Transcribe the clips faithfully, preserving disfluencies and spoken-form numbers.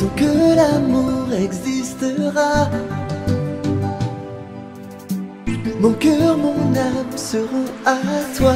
tant que l'amour existera. Mon cœur, mon âme seront à toi.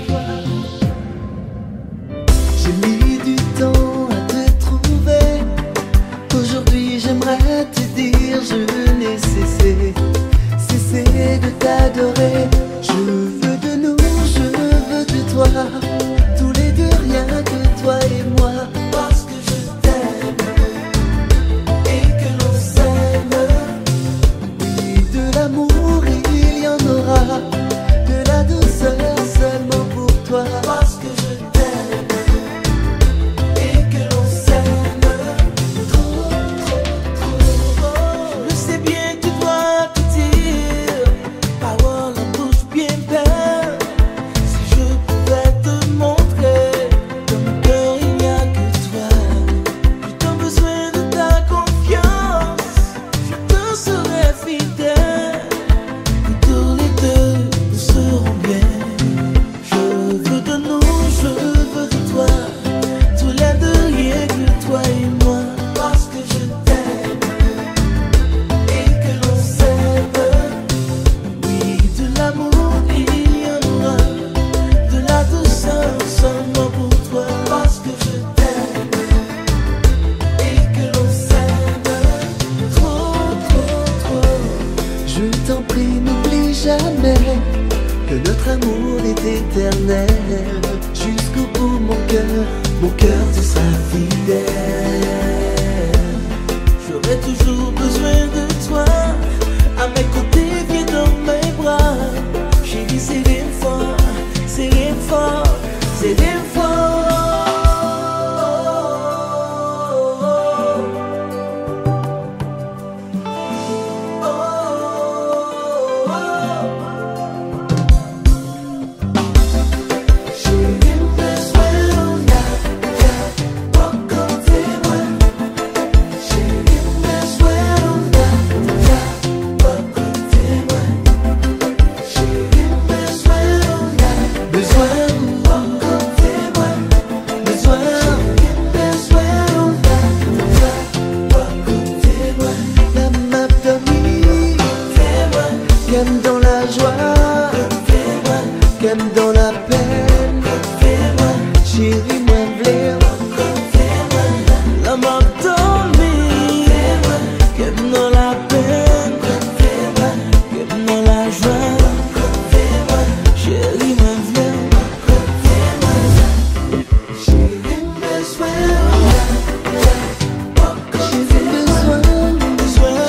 J'ai mis du temps à te trouver. Aujourd'hui j'aimerais te dire je n'ai cessé, cessé de t'adorer. Je veux de nous, je veux de toi, tous les deux rien que toi et moi. Parce que je t'aime et que l'on s'aime. Oui, de l'amour il y en aura, de la douceur seulement pour toi. Parce que je t'aime et que l'on s'aime. Trop, trop, trop. Je sais bien que tu dois te dire, parole en bouche bien belle. Si je pouvais te montrer, dans mon cœur il n'y a que toi. J'ai tant besoin de ta confiance, je te serai fidèle. Que tous les deux nous serons bien. Je veux de nous, je veux de toi, tous les deux rien que toi et moi. Parce que je t'aime et que l'on s'aime. Oui, de l'amour il y en aura, de la douceur seulement pour toi. Parce que je t'aime et que l'on s'aime. Trop, trop, trop. Je t'en prie, n'oublie jamais que notre amour est éternel. Jusqu'au bout, mon cœur, mon cœur te sera fidèle. J'aurai toujours besoin de toi, à mes côtés, viens dans mes bras. Chérie, c'est rien fort, c'est rien fort, c'est rien fort. Qu'aime dans la joie, qu'aime dans la peine. Chérie, moi v'lais. La m'a dormi, qu'aime dans la peine, qu'aime dans la joie. Chérie, moi v'lais. Chérie, besoin, chérie, besoin, Besoin,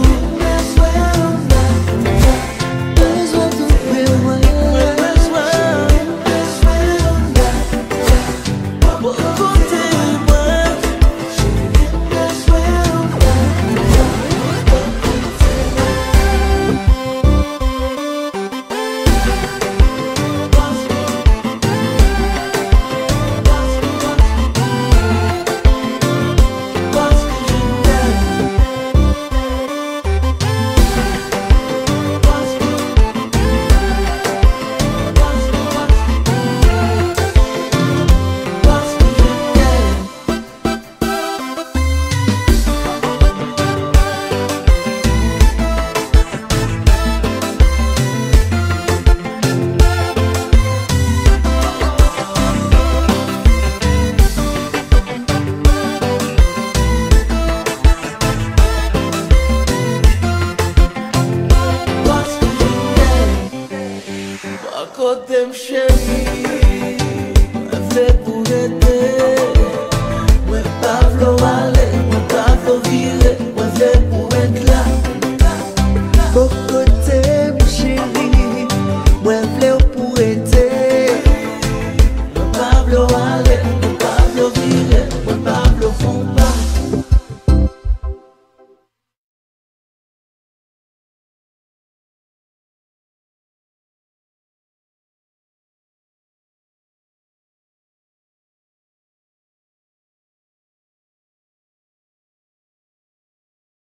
besoin d'ouvrir moi. pour côté moi. Parce que je t'aime. Parce que Parce que je t'aime. Parce que je t'aime. Par contre, t'aimes, chérie.